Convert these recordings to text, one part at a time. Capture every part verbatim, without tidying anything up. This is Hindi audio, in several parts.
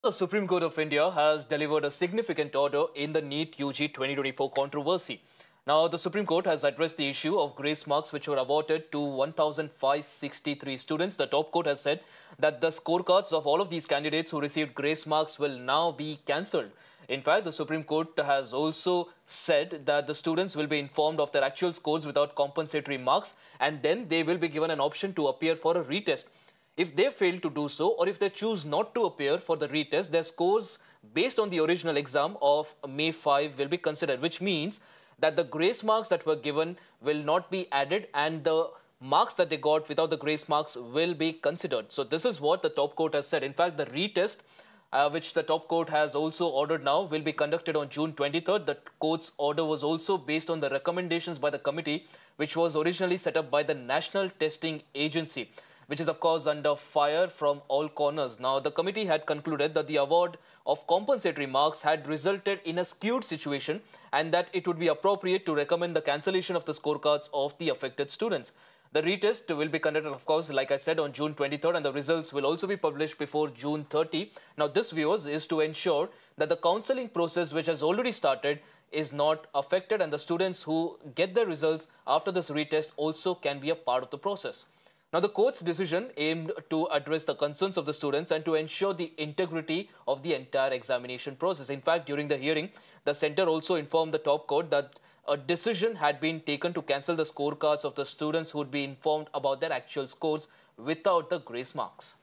The Supreme Court of India has delivered a significant order in the NEET U G twenty twenty-four controversy. Now, the Supreme Court has addressed the issue of grace marks which were awarded to one thousand five hundred sixty-three students. The top court has said that the scorecards of all of these candidates who received grace marks will now be cancelled. In fact, the Supreme Court has also said that the students will be informed of their actual scores without compensatory marks, and then they will be given an option to appear for a retest. If they fail to do so, or if they choose not to appear for the retest, their scores based on the original exam of May fifth will be considered, which means that the grace marks that were given will not be added and the marks that they got without the grace marks will be considered. So this is what the top court has said. In fact, the retest, uh, which the top court has also ordered now, will be conducted on June twenty-third. The court's order was also based on the recommendations by the committee, which was originally set up by the National Testing Agency, which is of course under fire from all corners. Now, the committee had concluded that the award of compensatory marks had resulted in a skewed situation and that it would be appropriate to recommend the cancellation of the scorecards of the affected students. The retest will be conducted, of course, like I said, on June twenty-third, and the results will also be published before June thirtieth. Now, this, viewers, is to ensure that the counselling process, which has already started, is not affected, and the students who get their results after this retest also can be a part of the process. Now, the court's decision aimed to address the concerns of the students and to ensure the integrity of the entire examination process. In fact, during the hearing, the centre also informed the top court that a decision had been taken to cancel the scorecards of the students who would be informed about their actual scores without the grace marks.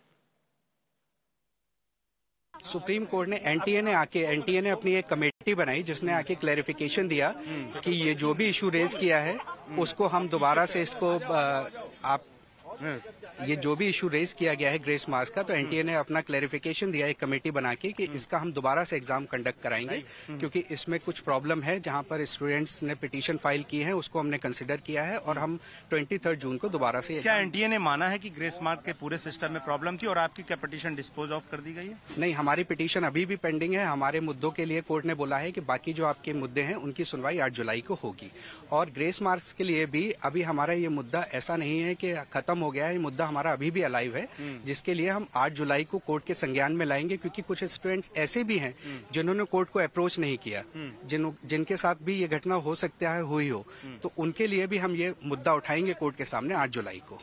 Supreme court ने एनटीए ने आके एनटीए ने अपनी एक कमेटी बनाई जिसने आके क्लैरिफिकेशन दिया कि ये जो भी इशू रेज किया है उसको हम दोबारा से इसको आप ये जो भी इशू रेज किया गया है ग्रेस मार्क्स का, तो एनटीए ने अपना क्लैरिफिकेशन दिया एक कमेटी बना के कि इसका हम दोबारा से एग्जाम कंडक्ट कराएंगे क्योंकि इसमें कुछ प्रॉब्लम है जहां पर स्टूडेंट्स ने पिटीशन फाइल की है, उसको हमने कंसिडर किया है और हम तेईस जून को दोबारा से। क्या एनटीए ने माना है कि ग्रेस मार्क के पूरे सिस्टम में प्रॉब्लम थी और आपकी क्या पिटीशन डिस्पोज ऑफ कर दी गई है? नहीं, हमारी पिटीशन अभी भी पेंडिंग है। हमारे मुद्दों के लिए कोर्ट ने बोला है कि बाकी जो आपके मुद्दे हैं उनकी सुनवाई आठ जुलाई को होगी और ग्रेस मार्क्स के लिए भी अभी हमारा ये मुद्दा ऐसा नहीं है कि खत्म हो गया है। ये मुद्दा हमारा अभी भी अलाइव है, जिसके लिए हम आठ जुलाई को कोर्ट के संज्ञान में लाएंगे क्योंकि कुछ स्टूडेंट्स ऐसे भी हैं जिन्होंने कोर्ट को अप्रोच नहीं किया, जिन जिनके साथ भी ये घटना हो सकता है हुई हो, तो उनके लिए भी हम ये मुद्दा उठाएंगे कोर्ट के सामने आठ जुलाई को।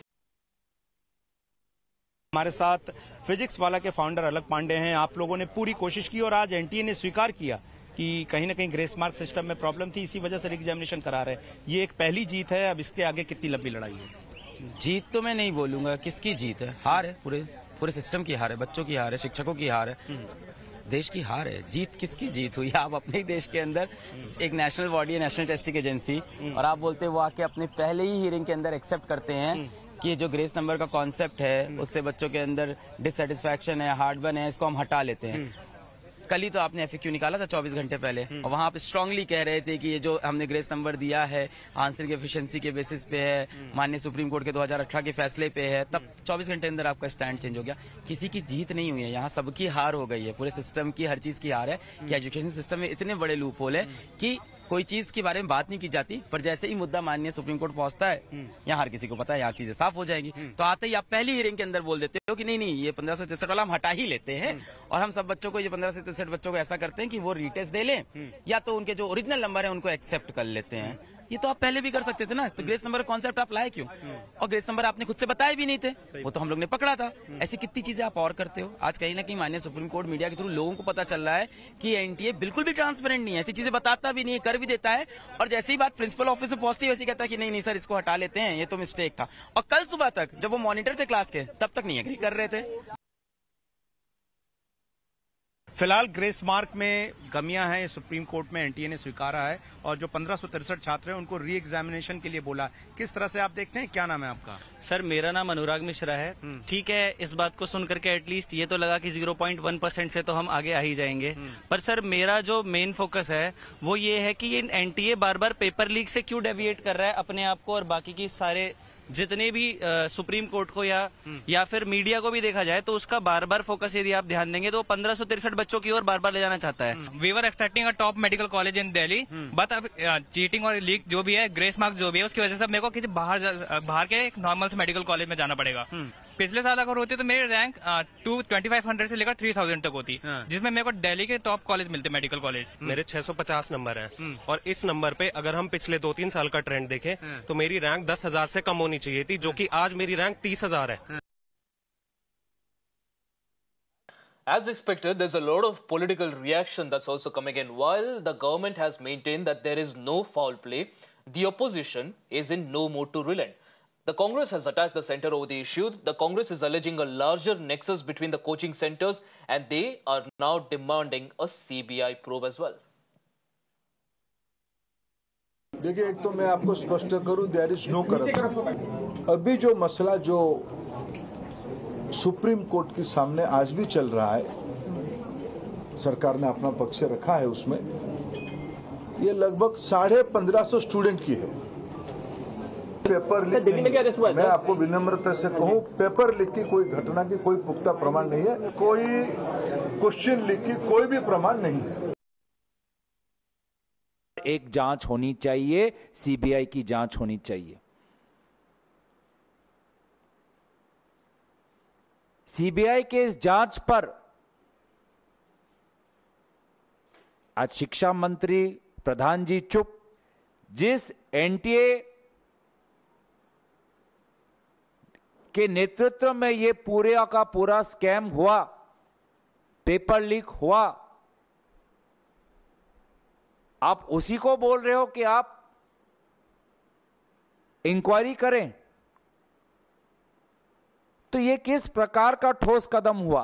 हमारे साथ फिजिक्स वाला के फाउंडर अलक पांडे हैं। आप लोगों ने पूरी कोशिश की और आज एनटीए ने स्वीकार किया कि कहीं ना कहीं ग्रेस मार्क सिस्टम में प्रॉब्लम थी, इसी वजह से एग्जामिनेशन करा रहे हैं। ये एक पहली जीत है, अब इसके आगे कितनी लंबी लड़ाई है? जीत तो मैं नहीं बोलूंगा, किसकी जीत है? हार है, पूरे पूरे सिस्टम की हार है, बच्चों की हार है, शिक्षकों की हार है, देश की हार है। जीत किसकी जीत हुई? आप अपने ही देश के अंदर एक नेशनल बॉडी है, नेशनल टेस्टिंग एजेंसी, और आप बोलते हैं वो आके अपने पहले ही हियरिंग के अंदर एक्सेप्ट करते हैं कि ये जो ग्रेस नंबर का कॉन्सेप्ट है उससे बच्चों के अंदर डिससेटिस्फैक्शन है, हार्डबर्न है, इसको हम हटा लेते हैं। कल ही तो आपने एफएक्यू निकाला था चौबीस घंटे पहले, और वहां आप स्ट्रांगली कह रहे थे कि ये जो हमने ग्रेस नंबर दिया है आंसर की एफिशिएंसी के बेसिस पे है, माननीय सुप्रीम कोर्ट के दो हज़ार अठारह के फैसले पे है। तब चौबीस घंटे अंदर आपका स्टैंड चेंज हो गया। किसी की जीत नहीं हुई है, यहाँ सबकी हार हो गई है, पूरे सिस्टम की हर चीज की हार है कि एजुकेशन सिस्टम में इतने बड़े लूप होल है कि कोई चीज के बारे में बात नहीं की जाती, पर जैसे ही मुद्दा माननीय सुप्रीम कोर्ट पहुंचता है, यहाँ हर किसी को पता है यहाँ चीजें साफ हो जाएंगी, तो आते ही आप पहली हियरिंग के अंदर बोल देते हो कि नहीं नहीं ये पंद्रह सौ तिरसठ वाला हम हटा ही लेते हैं और हम सब बच्चों को, ये पंद्रह सौ तिरसठ बच्चों को ऐसा करते हैं कि वो रीटेस्ट दे लें या तो उनके जो ओरिजिनल नंबर है उनको एक्सेप्ट कर लेते हैं। ये तो आप पहले भी कर सकते थे ना, तो ग्रेस नंबर का कॉन्सेप्ट आप लाए क्यों? और ग्रेस नंबर आपने खुद से बताए भी नहीं थे, वो तो हम लोग ने पकड़ा था। ऐसी कितनी चीजें आप और करते हो। आज कहीं ना कहीं माननीय सुप्रीम कोर्ट मीडिया के थ्रू लोगों को पता चल रहा है कि एनटीए बिल्कुल भी ट्रांसपेरेंट नहीं है, ऐसी चीजें बताता भी नहीं है, कर भी देता है, और जैसे ही बात प्रिंसिपल ऑफिस में पहुंचती है वैसे कहता है कि नहीं नहीं सर इसको हटा लेते हैं, ये तो मिस्टेक था। और कल सुबह तक जब वो मॉनिटर थे क्लास के तब तक नहीं एग्री कर रहे थे। फिलहाल ग्रेस मार्क में कमियां हैं, सुप्रीम कोर्ट में एनटीए ने स्वीकारा है और जो पंद्रह सौ तिरसठ छात्र हैं उनको री एग्जामिनेशन के लिए बोला। किस तरह से आप देखते हैं? क्या नाम है आपका? सर मेरा नाम अनुराग मिश्रा है। ठीक है, इस बात को सुन करके एटलीस्ट ये तो लगा कि ज़ीरो पॉइंट वन परसेंट से तो हम आगे आ ही जाएंगे, पर सर मेरा जो मेन फोकस है वो ये है कि ये एनटीए बार बार पेपर लीक से क्यों डेविएट कर रहा है अपने आप को, और बाकी की सारे जितने भी आ, सुप्रीम कोर्ट को या या फिर मीडिया को भी देखा जाए तो उसका बार बार फोकस यदि आप ध्यान देंगे तो पंद्रह सौ तिरसठ बच्चों की ओर बार बार ले जाना चाहता है। We were expecting a top medical college in Delhi, but अब चीटिंग और लीक जो भी है, ग्रेस मार्क्स जो भी है, उसकी वजह से मेरे को किसी बाहर बाहर के एक नॉर्मल से मेडिकल कॉलेज में जाना पड़ेगा। पिछले साल अगर होती तो मेरी rank two twenty five hundred से लेकर थ्री थाउजेंड तक होती, जिसमें मेरे को दिल्ली के टॉप कॉलेज मिलते, मेडिकल कॉलेज। मेरे छह सौ पचास नंबर हैं और इस नंबर पे अगर हम पिछले दो तीन साल का ट्रेंड देखें तो मेरी रैंक दस हजार से कम होनी चाहिए थी, जो कि आज मेरी रैंक तीस हजार है। As expected, there's a lot of political reaction that's also coming in. While the government has maintained that there is no foul play, the opposition is in no mood to relent. The Congress has attacked the centre over the issue. The Congress is alleging a larger nexus between the coaching centres and they are now demanding a C B I probe as well. देखिए, एक तो मैं आपको स्पष्ट करूं, देयर इज नो करप्शन। अभी जो मसला जो सुप्रीम कोर्ट के सामने आज भी चल रहा है, सरकार ने अपना पक्ष रखा है उसमें, ये लगभग साढ़े पंद्रह सौ स्टूडेंट की है। पेपर लीक नहीं, मैं आपको विनम्रता से कहूं, पेपर लीक की कोई घटना की कोई पुख्ता प्रमाण नहीं है, कोई क्वेश्चन लीक की कोई भी प्रमाण नहीं है। एक जांच होनी चाहिए, सीबीआई की जांच होनी चाहिए। सीबीआई के इस जांच पर आज शिक्षा मंत्री प्रधान जी चुप। जिस एनटीए के नेतृत्व में ये पूरे का पूरा स्कैम हुआ, पेपर लीक हुआ, आप उसी को बोल रहे हो कि आप इंक्वायरी करें, तो ये किस प्रकार का ठोस कदम हुआ?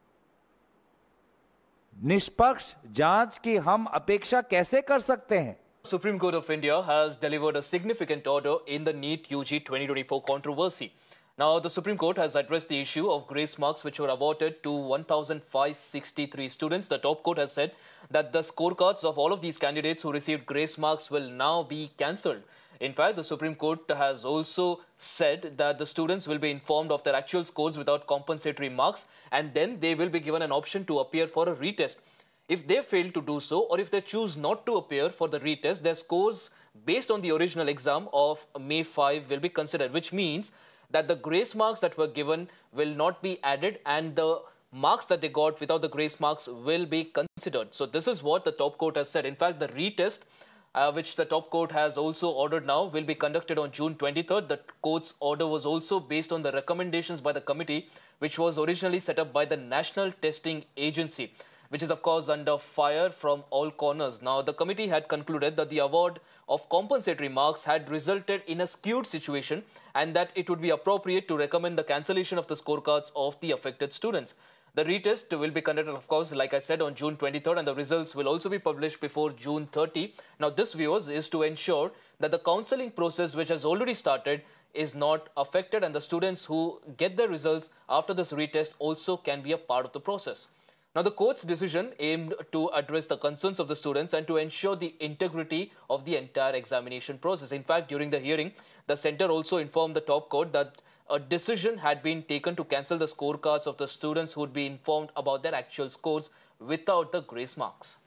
निष्पक्ष जांच की हम अपेक्षा कैसे कर सकते हैं? Supreme Court of India has delivered a significant order in the NEET U G twenty twenty-four controversy. Now, the Supreme Court has addressed the issue of grace marks which were awarded to one thousand five hundred sixty-three students. The top court has said that the scorecards of all of these candidates who received grace marks will now be cancelled. In fact, the Supreme Court has also said that the students will be informed of their actual scores without compensatory marks, and then they will be given an option to appear for a retest. If they fail to do so, or if they choose not to appear for the retest, their scores based on the original exam of May fifth will be considered, which means that the grace marks that were given will not be added and the marks that they got without the grace marks will be considered. So this is what the top court has said. In fact, the retest, uh, which the top court has also ordered now, will be conducted on June twenty-third. The court's order was also based on the recommendations by the committee, which was originally set up by the National Testing Agency, which is of course under fire from all corners. Now, the committee had concluded that the award of compensatory marks had resulted in a skewed situation and that it would be appropriate to recommend the cancellation of the scorecards of the affected students. The retest will be conducted, of course, like I said, on June twenty-third, and the results will also be published before June thirtieth. Now, this, viewers, is to ensure that the counselling process, which has already started, is not affected, and the students who get their results after this retest also can be a part of the process. Now, the court's decision aimed to address the concerns of the students and to ensure the integrity of the entire examination process. In fact, during the hearing, the centre also informed the top court that a decision had been taken to cancel the scorecards of the students who would be informed about their actual scores without the grace marks.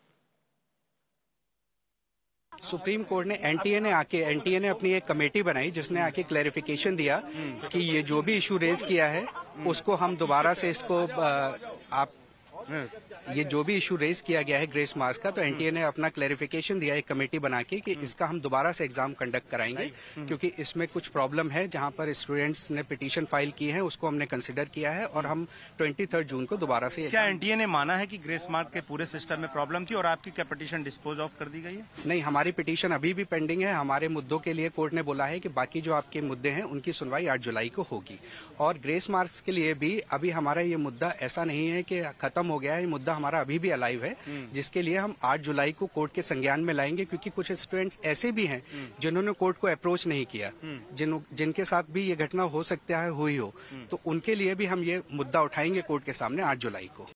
Supreme court ने एनटीए ने आके एनटीए ने अपनी एक कमेटी बनाई जिसने आके क्लैरिफिकेशन दिया कि ये जो भी इशू रेज किया है उसको हम दोबारा से इसको आप ये जो भी इशू रेज किया गया है ग्रेस मार्क्स का, तो एनटीए ने अपना क्लैरिफिकेशन दिया एक कमेटी बना के कि इसका हम दोबारा से एग्जाम कंडक्ट कराएंगे क्योंकि इसमें कुछ प्रॉब्लम है जहां पर स्टूडेंट्स ने पिटीशन फाइल की है, उसको हमने कंसिडर किया है और हम तेईस जून को दोबारा से। क्या एनटीए ने माना है कि ग्रेस मार्क के पूरे सिस्टम में प्रॉब्लम थी और आपकी क्या पिटीशन डिस्पोज ऑफ कर दी गई है? नहीं, हमारी पिटीशन अभी भी पेंडिंग है। हमारे मुद्दों के लिए कोर्ट ने बोला है कि बाकी जो आपके मुद्दे हैं उनकी सुनवाई आठ जुलाई को होगी और ग्रेस मार्क्स के लिए भी अभी हमारा ये मुद्दा ऐसा नहीं है कि खत्म हो गया है, मुद्दा हमारा अभी भी अलाइव है, जिसके लिए हम आठ जुलाई को कोर्ट के संज्ञान में लाएंगे क्योंकि कुछ स्टूडेंट्स ऐसे भी हैं जिन्होंने कोर्ट को अप्रोच नहीं किया, जिन जिनके साथ भी ये घटना हो सकता है हुई हो, तो उनके लिए भी हम ये मुद्दा उठाएंगे कोर्ट के सामने आठ जुलाई को।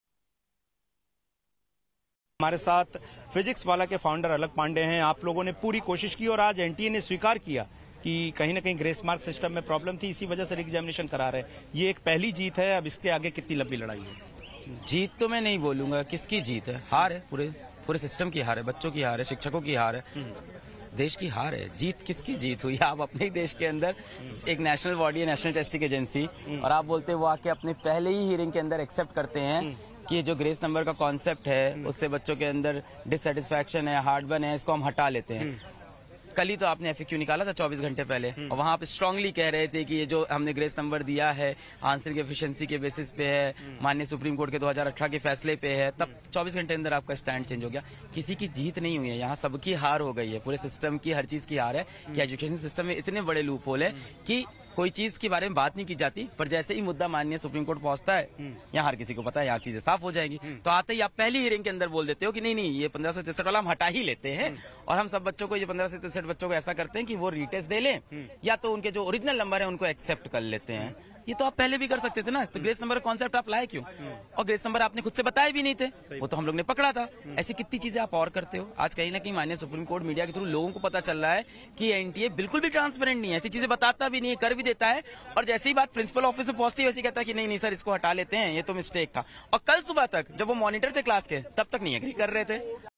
हमारे साथ फिजिक्स वाला के फाउंडर अलक पांडे हैं। आप लोगों ने पूरी कोशिश की और आज एनटीए ने स्वीकार किया कि कहीं ना कहीं ग्रेस मार्क सिस्टम में प्रॉब्लम थी, इसी वजह से एग्जामिनेशन करा रहे हैं। ये एक पहली जीत है, अब इसके आगे कितनी लंबी लड़ाई है? जीत तो मैं नहीं बोलूंगा, किसकी जीत है? हार है, पूरे पूरे सिस्टम की हार है, बच्चों की हार है, शिक्षकों की हार है, देश की हार है। जीत किसकी जीत हुई? आप अपने ही देश के अंदर एक नेशनल बॉडी है, नेशनल टेस्टिंग एजेंसी, और आप बोलते हैं वो आके अपने पहले ही हियरिंग के अंदर एक्सेप्ट करते हैं कि जो ग्रेस नंबर का कॉन्सेप्ट है उससे बच्चों के अंदर डिससेटिस्फैक्शन है, हार्डबर्न है, इसको हम हटा लेते हैं। कल ही तो आपने एफएक्यू निकाला था चौबीस घंटे पहले, और वहां आप स्ट्रांगली कह रहे थे कि ये जो हमने ग्रेस नंबर दिया है आंसर की एफिशिएंसी के बेसिस पे है, माननीय सुप्रीम कोर्ट के दो हज़ार अठारह के फैसले पे है। तब चौबीस घंटे अंदर आपका स्टैंड चेंज हो गया। किसी की जीत नहीं हुई है, यहाँ सबकी हार हो गई है। पूरे सिस्टम की हर चीज की हार है कि एजुकेशन सिस्टम में इतने बड़े लूप होल है कि कोई चीज के बारे में बात नहीं की जाती, पर जैसे ही मुद्दा माननीय सुप्रीम कोर्ट पहुंचता है, यहाँ हर किसी को पता है यहाँ चीजें साफ हो जाएंगी। तो आते ही आप पहली हियरिंग के अंदर बोल देते हो कि नहीं नहीं ये पंद्रह सौ तिरसठ वाला हम हटा ही लेते हैं, और हम सब बच्चों को, ये पंद्रह सौ तिरसठ बच्चों को ऐसा करते हैं कि वो रीटेस्ट दे लें, या तो उनके जो ओरिजिनल नंबर है उनको एक्सेप्ट कर लेते हैं। ये तो आप पहले भी कर सकते थे ना। तो ग्रेस नंबर कॉन्सेप्ट आप लाए क्यों? और ग्रेस नंबर आपने खुद से बताए भी नहीं थे, वो तो हम लोग ने पकड़ा था। ऐसी कितनी चीजें आप और करते हो। आज कहीं ना कहीं माननीय सुप्रीम कोर्ट मीडिया के थ्रू लोगों को पता चल रहा है कि एनटीए बिल्कुल भी ट्रांसपेरेंट नहीं है, ऐसी चीजें बताता भी नहीं है, कर भी देता है, और जैसे ही बात प्रिंसिपल ऑफिस में पहुंचती है वैसे कहता है कि नहीं नहीं सर इसको हटा लेते हैं, ये तो मिस्टेक था। और कल सुबह तक जब वो मॉनिटर थे क्लास के तब तक नहीं एग्री कर रहे थे।